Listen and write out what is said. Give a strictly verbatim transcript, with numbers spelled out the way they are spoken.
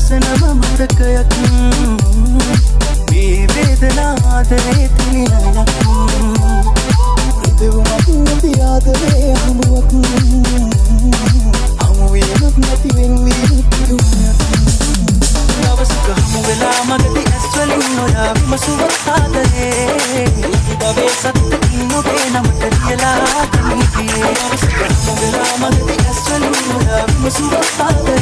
ලස්සනම මතකයක් මේ වේදනා ආදරේ තිනිලයක් දෙවමක් නැති ආදරේ හමුවක් හමු වීමක් නැති වෙන්වීම පිරුණක් දවසක හමු වෙලා මගදී ඇස්වලින් ඔයා විමසුවත් ආදරේ දවේ සත්තකින් ඔබේ නමට ලියලා හිටියේ දවසක හමු වෙලා මගදී ඇස්වලින් ඔයා විමසුවත් ආදරේ